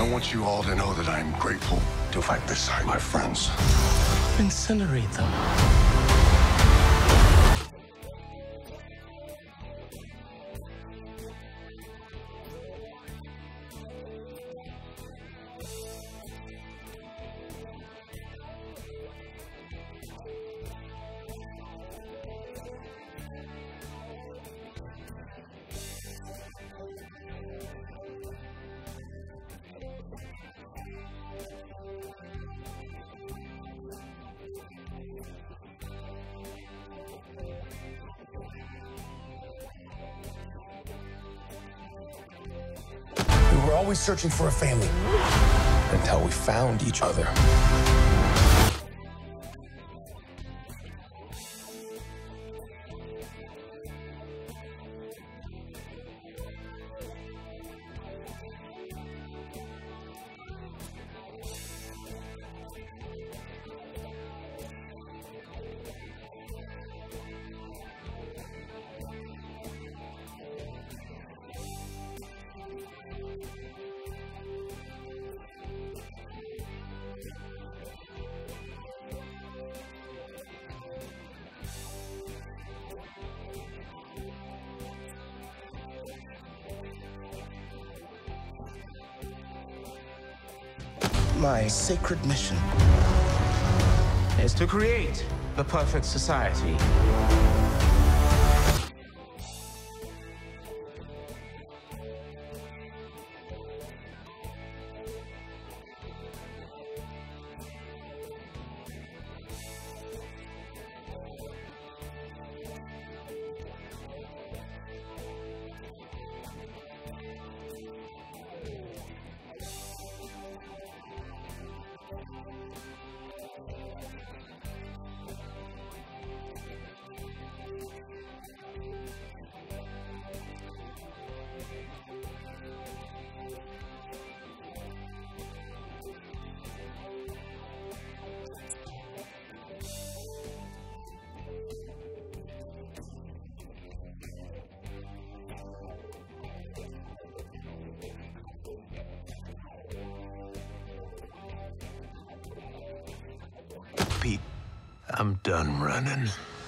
I want you all to know that I'm grateful to fight beside my friends. Incinerate them. We were always searching for a family until we found each other. My sacred mission Is to create the perfect society. Pete, I'm done running.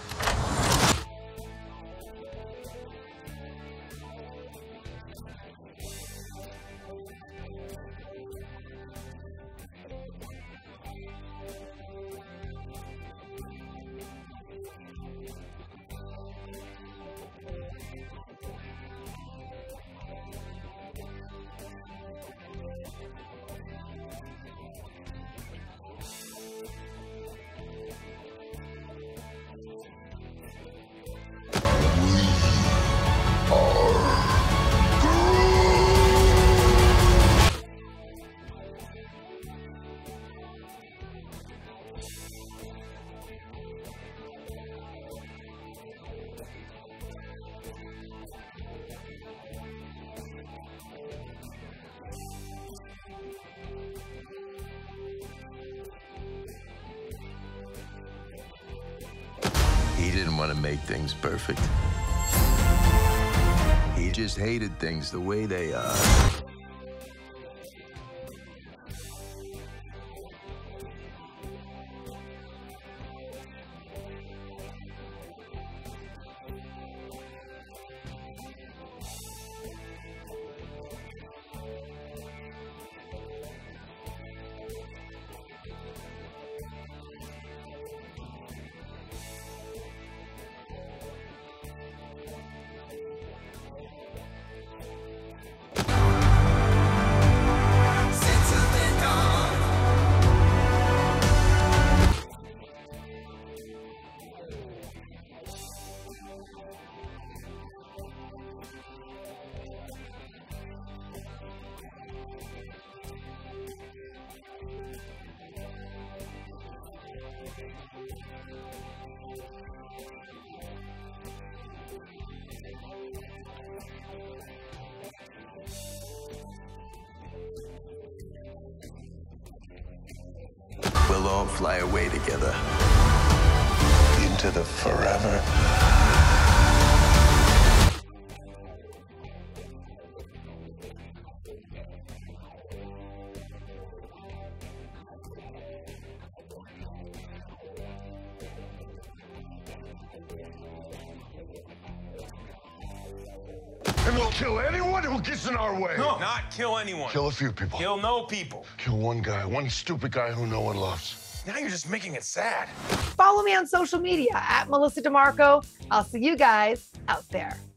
He didn't want to make things perfect. He just hated things the way they are. We'll all fly away together. Into the forever. Kill anyone who gets in our way. No, not kill anyone. Kill a few people. Kill no people. Kill one guy, one stupid guy who no one loves. Now you're just making it sad. Follow me on social media at Melissa DiMarco. I'll see you guys out there.